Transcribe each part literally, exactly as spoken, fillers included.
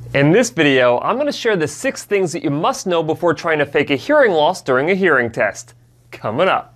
In this video, I'm going to share the six things that you must know before trying to fake a hearing loss during a hearing test. Coming up.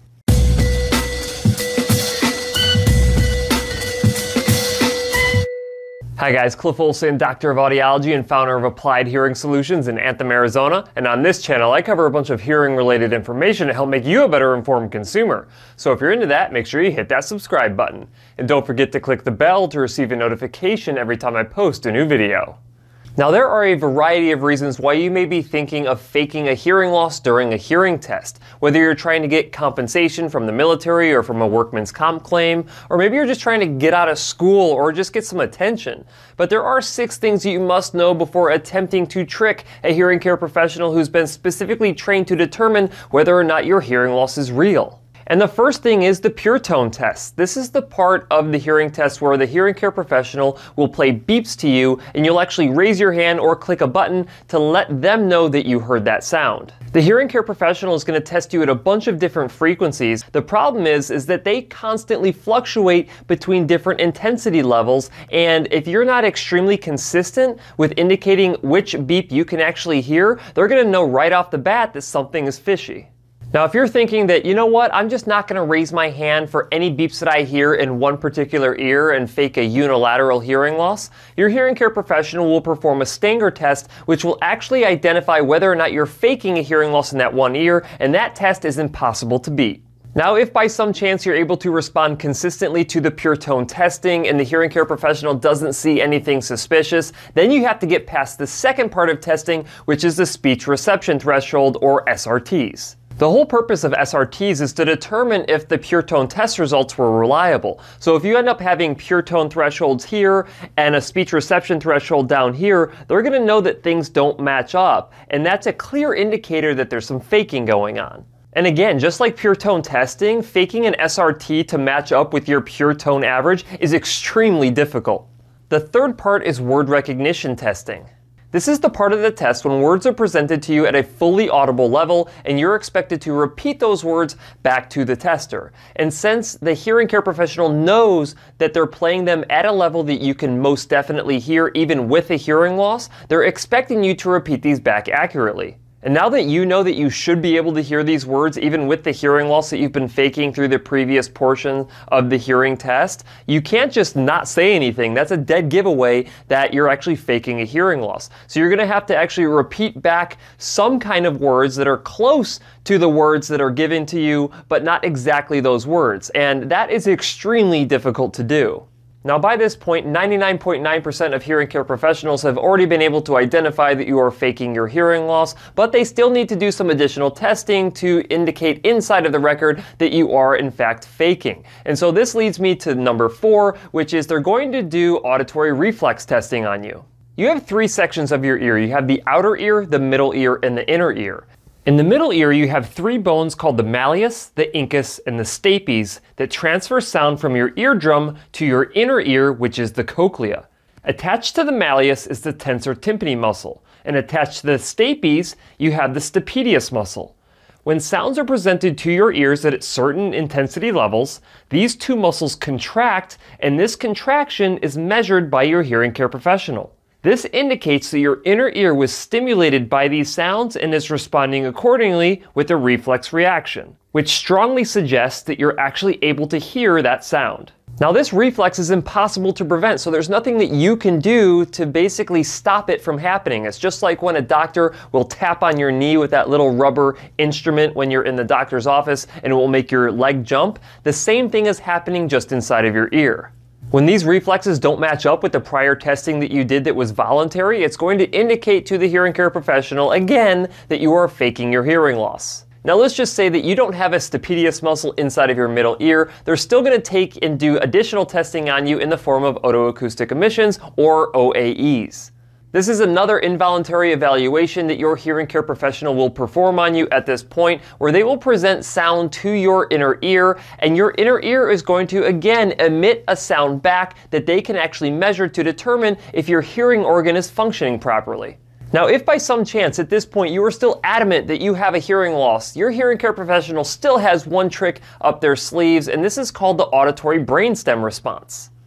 Hi guys, Cliff Olson, Doctor of Audiology and founder of Applied Hearing Solutions in Anthem, Arizona. And on this channel, I cover a bunch of hearing-related information to help make you a better informed consumer. So if you're into that, make sure you hit that subscribe button. And don't forget to click the bell to receive a notification every time I post a new video. Now, there are a variety of reasons why you may be thinking of faking a hearing loss during a hearing test. Whether you're trying to get compensation from the military or from a workman's comp claim, or maybe you're just trying to get out of school or just get some attention. But there are six things that you must know before attempting to trick a hearing care professional who's been specifically trained to determine whether or not your hearing loss is real. And the first thing is the pure tone test. This is the part of the hearing test where the hearing care professional will play beeps to you and you'll actually raise your hand or click a button to let them know that you heard that sound. The hearing care professional is going to test you at a bunch of different frequencies. The problem is, is that they constantly fluctuate between different intensity levels, and if you're not extremely consistent with indicating which beep you can actually hear, they're going to know right off the bat that something is fishy. Now, if you're thinking that, you know what, I'm just not going to raise my hand for any beeps that I hear in one particular ear and fake a unilateral hearing loss, your hearing care professional will perform a Stanger test, which will actually identify whether or not you're faking a hearing loss in that one ear, and that test is impossible to beat. Now, if by some chance you're able to respond consistently to the pure tone testing and the hearing care professional doesn't see anything suspicious, then you have to get past the second part of testing, which is the speech reception threshold, or S R Ts. The whole purpose of S R Ts is to determine if the pure tone test results were reliable. So if you end up having pure tone thresholds here and a speech reception threshold down here, they're going to know that things don't match up. And that's a clear indicator that there's some faking going on. And again, just like pure tone testing, faking an S R T to match up with your pure tone average is extremely difficult. The third part is word recognition testing. This is the part of the test when words are presented to you at a fully audible level and you're expected to repeat those words back to the tester. And since the hearing care professional knows that they're playing them at a level that you can most definitely hear even with a hearing loss, they're expecting you to repeat these back accurately. And now that you know that you should be able to hear these words even with the hearing loss that you've been faking through the previous portion of the hearing test, you can't just not say anything. That's a dead giveaway that you're actually faking a hearing loss. So you're going to have to actually repeat back some kind of words that are close to the words that are given to you, but not exactly those words. And that is extremely difficult to do. Now, by this point, ninety-nine point nine percent of hearing care professionals have already been able to identify that you are faking your hearing loss, but they still need to do some additional testing to indicate inside of the record that you are in fact faking. And so this leads me to number four, which is they're going to do auditory reflex testing on you. You have three sections of your ear. You have the outer ear, the middle ear, and the inner ear. In the middle ear, you have three bones called the malleus, the incus, and the stapes that transfer sound from your eardrum to your inner ear, which is the cochlea. Attached to the malleus is the tensor tympani muscle, and attached to the stapes, you have the stapedius muscle. When sounds are presented to your ears at certain intensity levels, these two muscles contract, and this contraction is measured by your hearing care professional. This indicates that your inner ear was stimulated by these sounds and is responding accordingly with a reflex reaction, which strongly suggests that you're actually able to hear that sound. Now, this reflex is impossible to prevent, so there's nothing that you can do to basically stop it from happening. It's just like when a doctor will tap on your knee with that little rubber instrument when you're in the doctor's office and it will make your leg jump. The same thing is happening just inside of your ear. When these reflexes don't match up with the prior testing that you did that was voluntary, it's going to indicate to the hearing care professional, again, that you are faking your hearing loss. Now, let's just say that you don't have a stapedius muscle inside of your middle ear. They're still going to take and do additional testing on you in the form of otoacoustic emissions, or O A Es. This is another involuntary evaluation that your hearing care professional will perform on you at this point, where they will present sound to your inner ear, and your inner ear is going to again emit a sound back that they can actually measure to determine if your hearing organ is functioning properly. Now, if by some chance at this point you are still adamant that you have a hearing loss, your hearing care professional still has one trick up their sleeves, and this is called the auditory brainstem response.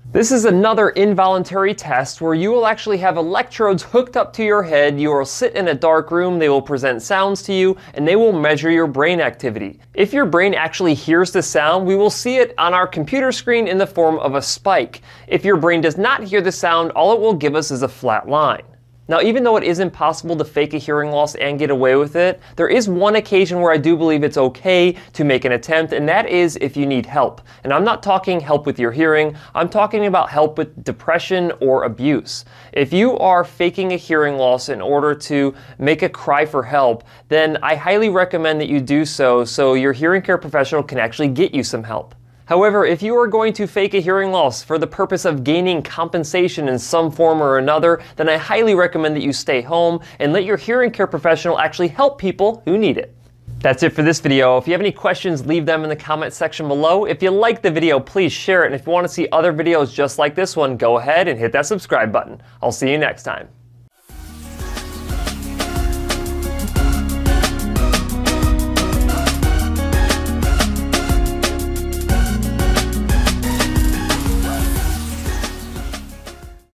This is another involuntary test where you will actually have electrodes hooked up to your head. You will sit in a dark room, they will present sounds to you, and they will measure your brain activity. If your brain actually hears the sound, we will see it on our computer screen in the form of a spike. If your brain does not hear the sound, all it will give us is a flat line. Now, even though it is impossible to fake a hearing loss and get away with it, there is one occasion where I do believe it's okay to make an attempt, and that is if you need help. And I'm not talking help with your hearing, I'm talking about help with depression or abuse. If you are faking a hearing loss in order to make a cry for help, then I highly recommend that you do so so your hearing care professional can actually get you some help. However, if you are going to fake a hearing loss for the purpose of gaining compensation in some form or another, then I highly recommend that you stay home and let your hearing care professional actually help people who need it. That's it for this video. If you have any questions, leave them in the comment section below. If you liked the video, please share it. And if you want to see other videos just like this one, go ahead and hit that subscribe button. I'll see you next time.